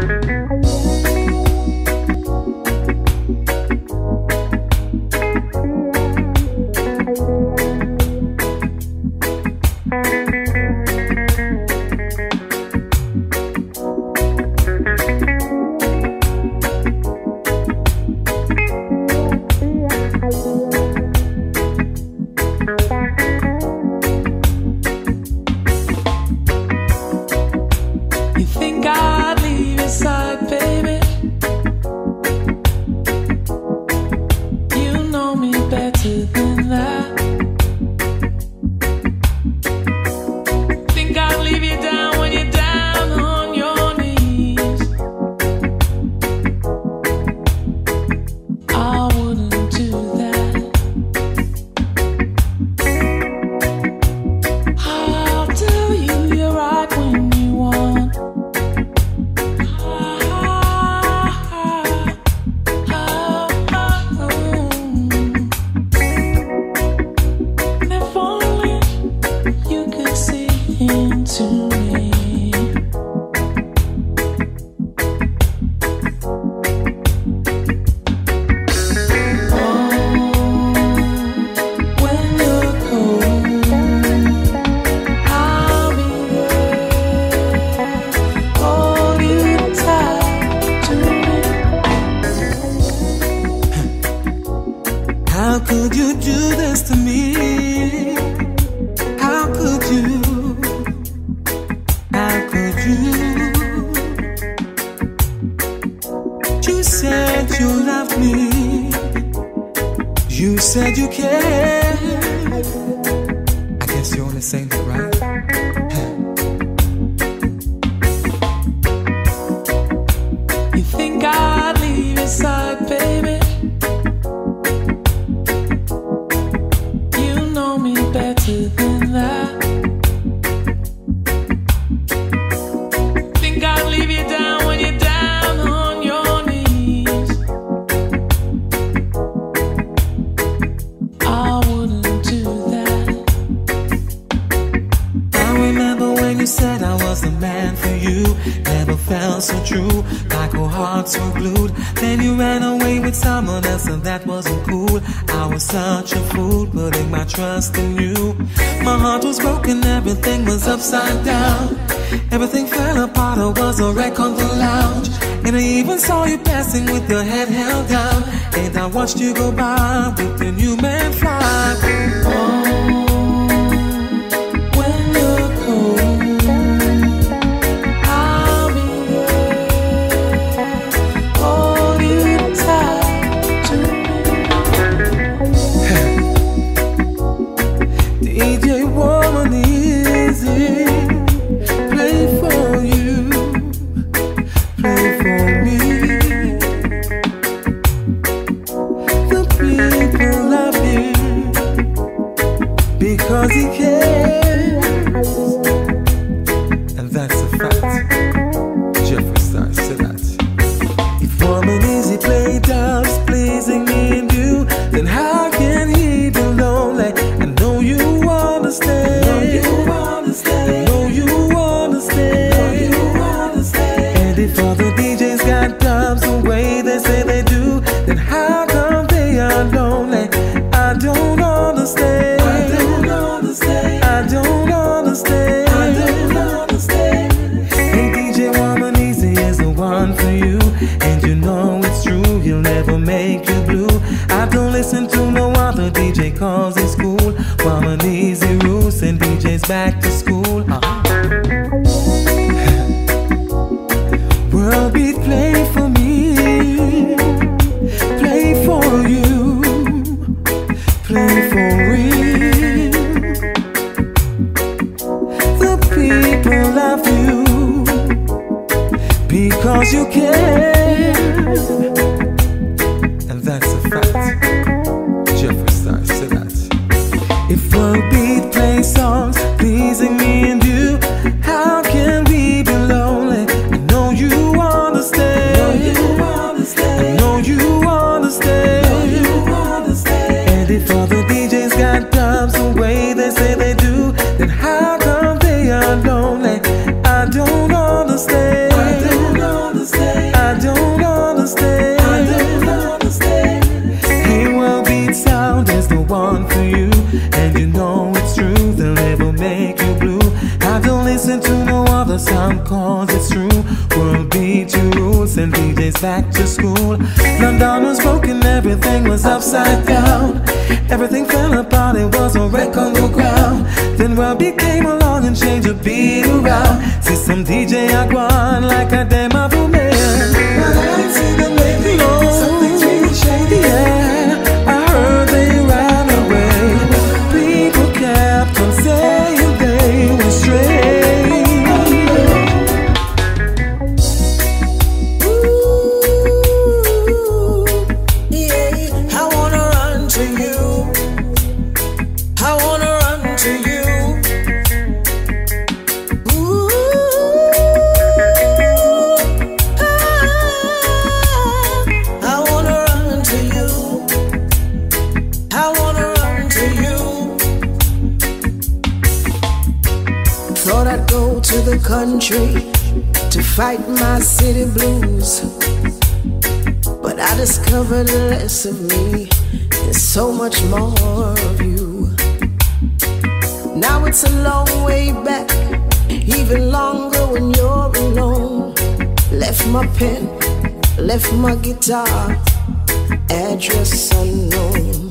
Trust in you. My heart was broken, everything was upside down. Everything fell apart, I was a wreck on the lounge. And I even saw you passing with your head held down. And I watched you go by with the new man fly. Oh, when you're cold, I'll be there. Hold you tight to me. DJ Woman Easy, play for you, play for me. The people love you because he cares, and that's a fact. Jeffree Star said that. If Woman Easy play doves pleasing me and you, then how can he be lonely? I know you understand. I know you understand. I know you understand. I know you understand. And if all the DJs got doves the way they say they do, then how come they are lonely? I don't understand. I don't understand. I don't understand. I don't understand. Hey DJ Woman Easy is the one for you, and you know it's true. He'll never make you blue. I don't listen to no other DJ cause it's cool. Woman Easy rules, and DJs back to school. World beat, play for me, play for you, play for real. The people love you because you care, and that's a fact. Jeffree Star said that. If World Beat play songs pleasing me and you, how can we be lonely? I know you understand. I know you understand. I know you understand. And if all the DJs got dubs the way they say they do, then how come they are lonely? I don't understand. I don't understand. around cause it's true. World beat you roots and DJs back to school. London was broken, everything was upside down. Everything fell apart, it was a wreck on the ground. Then world beat came along and changed the beat around. See some DJ Aguan like a damn of a man. But I ain't seen them lately, something's really shady. Yeah, I heard they ran away. People kept on saying they were straight. To the country to fight my city blues, but I discovered less of me and so much more of you. Now it's a long way back, even longer when you're alone. Left my pen, left my guitar, address unknown.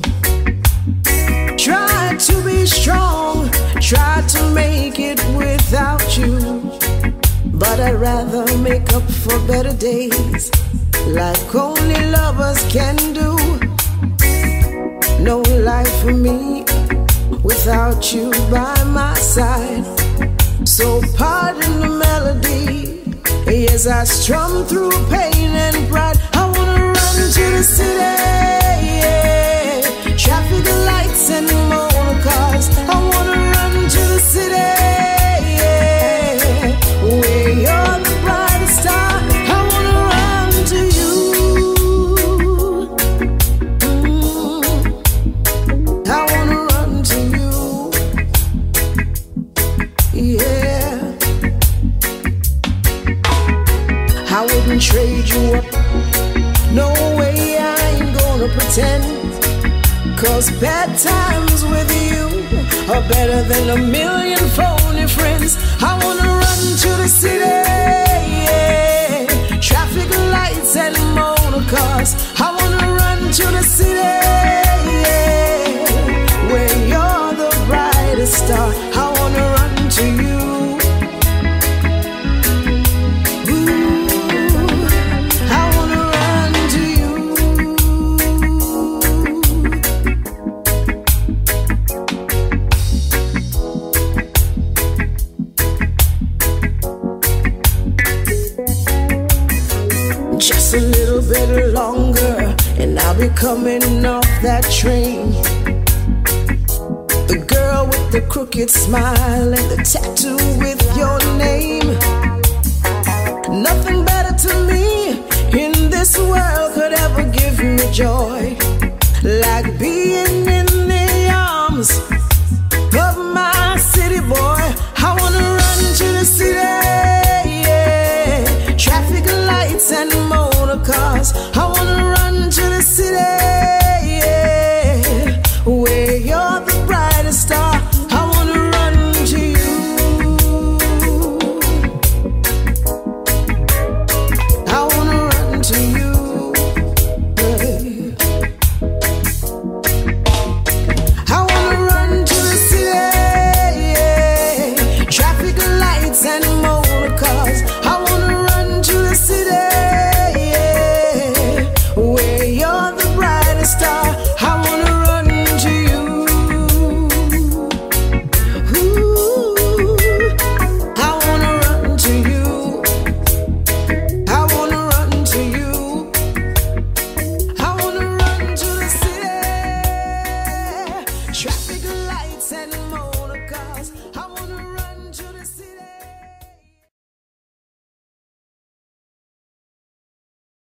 Tried to be strong, tried to make it without you, but I'd rather make up for better days, like only lovers can do. No life for me without you by my side. So pardon the melody as I strum through pain and pride. I wanna run to the city, yeah. Traffic lights and motor cars. I wanna run to the city, yeah. Where you're the brightest star. I wanna run to you. I wanna run to you, yeah. I wouldn't trade you up, no way, I ain't gonna pretend. 'Cause bad times with you are better than a million phony friends. I wanna run to the city, yeah. Traffic lights and motor cars. I wanna run to the city, yeah. Where you're the brightest star. I wanna run to you. A little bit longer and I'll be coming off that train. The girl with the crooked smile and the tattoo with your name. Nothing better to me in this world could ever give me joy, like being in the arms